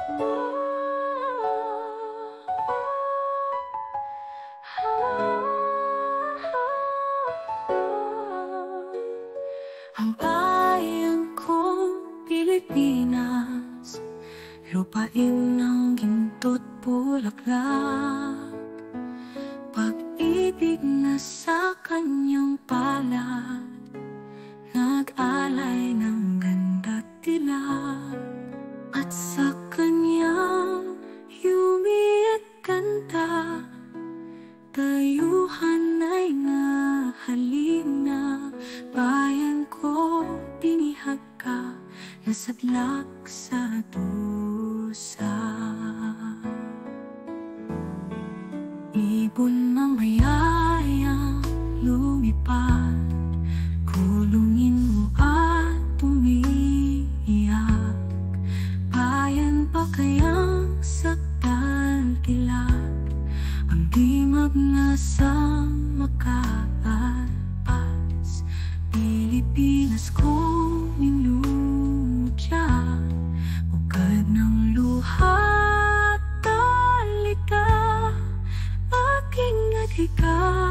Ang bayan kong Pilipinas, lupain ng ginto't bulaklak, pag-ibig na sa kanyang palad, nag-alay ng ganda't tiyak, at sa kanyang yumi at kanta, dayuhan ay nahalina. Bayan ko, binihag ka, nasadlak sa dusa. Ibon na mayayang lumipad, kulungin mo at umiiyak. Bayan pa kayang saktan kilat, ang dimag na sa makaalpas. Pilipinas kong minudya, bukad ng luha at talika, aking adhika.